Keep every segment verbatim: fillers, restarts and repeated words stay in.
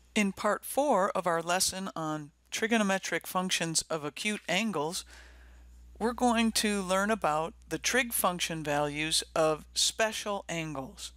In part four of our lesson on trigonometric functions of acute angles, we're going to learn about the trig function values of special angles.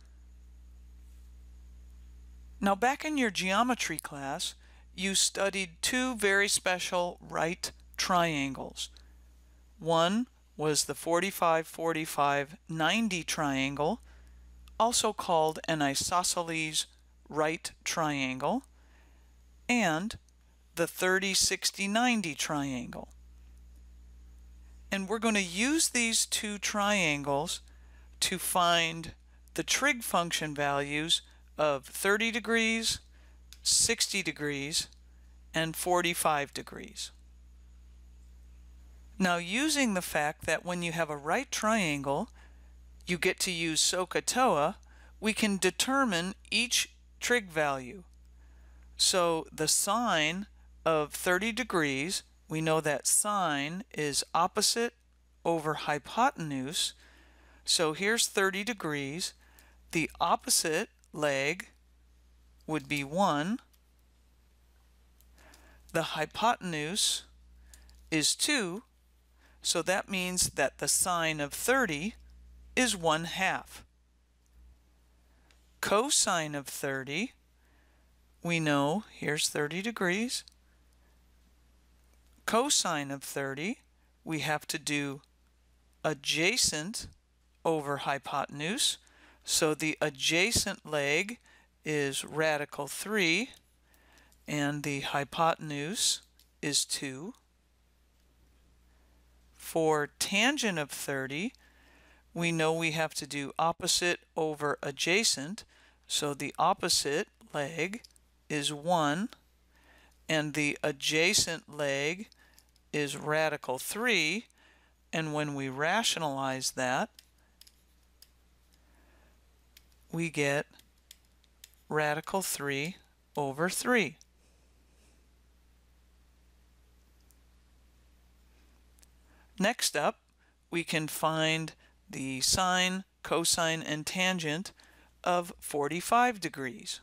Now, back in your geometry class, you studied two very special right triangles. One was the forty-five forty-five ninety triangle, also called an isosceles right triangle, and the thirty sixty ninety triangle. And we're going to use these two triangles to find the trig function values of thirty degrees, sixty degrees, and forty-five degrees. Now, using the fact that when you have a right triangle, you get to use SohCahToa, we can determine each trig value. So the sine of thirty degrees, we know that sine is opposite over hypotenuse. So here's thirty degrees. The opposite leg would be one. The hypotenuse is two. So that means that the sine of thirty is one half. Cosine of thirty, we know here's thirty degrees. Cosine of thirty, we have to do adjacent over hypotenuse. So the adjacent leg is radical three, and the hypotenuse is two. For tangent of thirty, we know we have to do opposite over adjacent. So the opposite leg is one, and the adjacent leg is radical three, and when we rationalize that, we get radical three over three. Next up, we can find the sine, cosine, and tangent of forty-five degrees.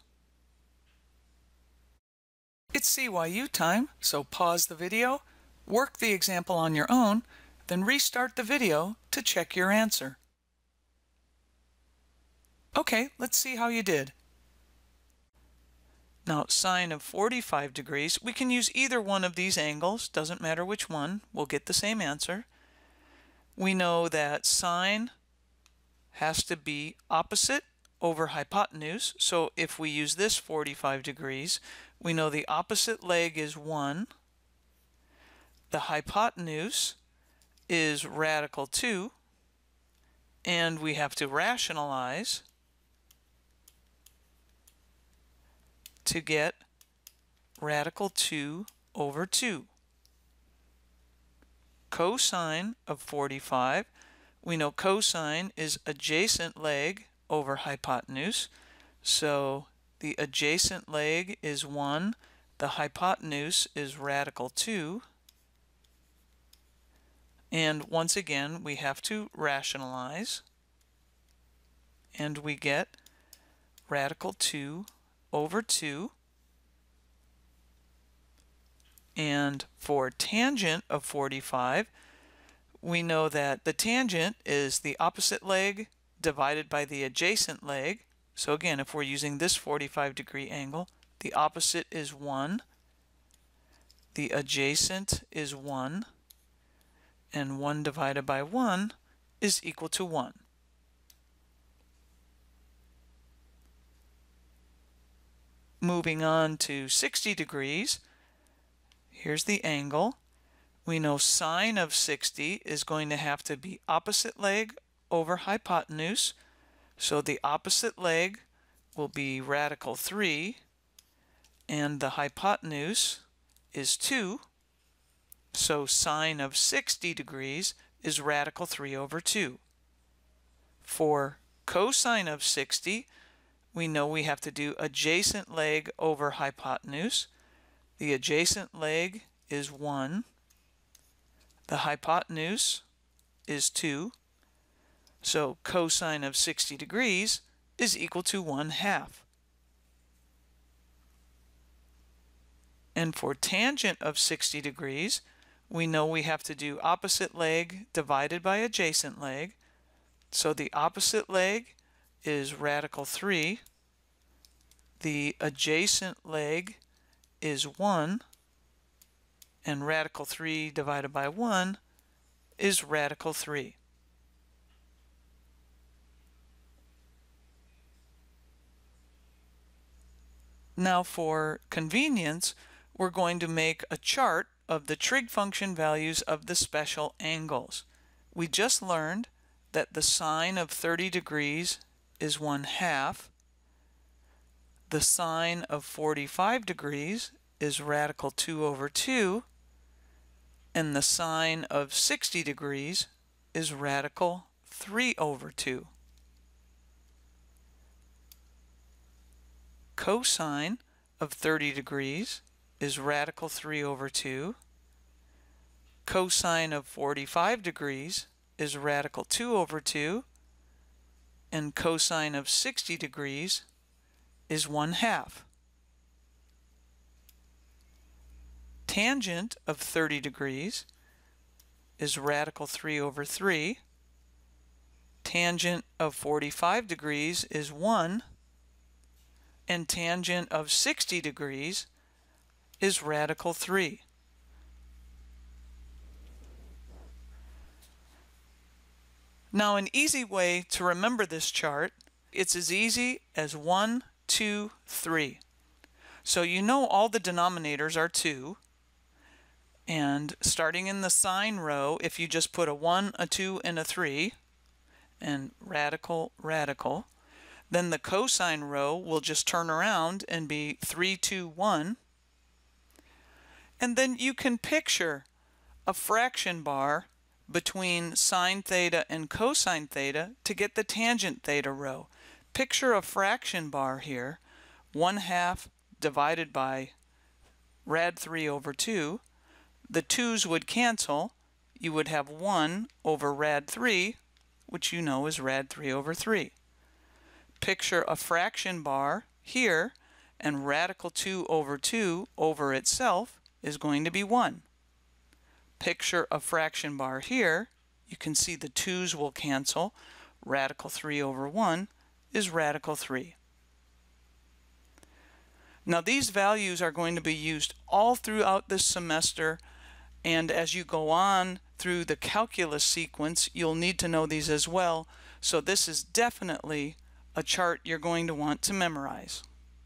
It's C Y U time, so pause the video, work the example on your own, then restart the video to check your answer. Okay, let's see how you did. Now, sine of forty-five degrees, we can use either one of these angles, doesn't matter which one, we'll get the same answer. We know that sine has to be opposite over hypotenuse, so if we use this forty-five degrees, we know the opposite leg is one, the hypotenuse is radical two, and we have to rationalize to get radical two over two. Cosine of forty-five, we know cosine is adjacent leg over hypotenuse, so the adjacent leg is one, the hypotenuse is radical two, and once again we have to rationalize, and we get radical two over two. And for tangent of forty-five, we know that the tangent is the opposite leg divided by the adjacent leg. So again, if we're using this forty-five degree angle, the opposite is one, the adjacent is one, and one divided by one is equal to one. Moving on to sixty degrees, here's the angle. We know sine of sixty is going to have to be opposite leg over hypotenuse. So the opposite leg will be radical three, and the hypotenuse is two. So sine of sixty degrees is radical three over two. For cosine of sixty, we know we have to do adjacent leg over hypotenuse. The adjacent leg is one. The hypotenuse is two. So cosine of sixty degrees is equal to one half. And for tangent of sixty degrees, we know we have to do opposite leg divided by adjacent leg. So the opposite leg is radical three. The adjacent leg is one. And radical three divided by one is radical three. Now for convenience, we're going to make a chart of the trig function values of the special angles. We just learned that the sine of thirty degrees is one half. The sine of forty-five degrees is radical two over two. And the sine of sixty degrees is radical three over two. Cosine of thirty degrees is radical three over two. Cosine of forty-five degrees is radical two over two. And cosine of sixty degrees is one half. Tangent of thirty degrees is radical three over three. Tangent of forty-five degrees is one. And tangent of sixty degrees is radical three. Now an easy way to remember this chart, it's as easy as one, two, three. So you know all the denominators are two. And starting in the sine row, if you just put a one, a two, and a three, and radical, radical, then the cosine row will just turn around and be three, two, one. And then you can picture a fraction bar between sine theta and cosine theta to get the tangent theta row. Picture a fraction bar here, one half divided by rad three over two. The twos would cancel. You would have one over rad three, which you know is rad three over three. Picture a fraction bar here, and radical two over two over itself is going to be one. Picture a fraction bar here. You can see the twos will cancel. Radical three over one is radical three. Now these values are going to be used all throughout this semester, and as you go on through the calculus sequence, you'll need to know these as well. So this is definitely a chart you're going to want to memorize.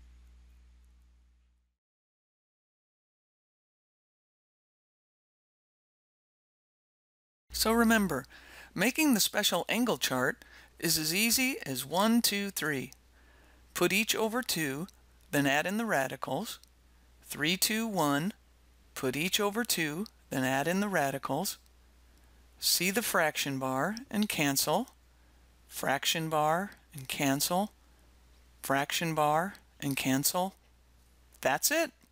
So remember, making the special angle chart is as easy as one, two, three. Put each over two, then add in the radicals. three, two, one. Put each over two, then add in the radicals. See the fraction bar and cancel. Fraction bar and cancel. Fraction bar and cancel. That's it.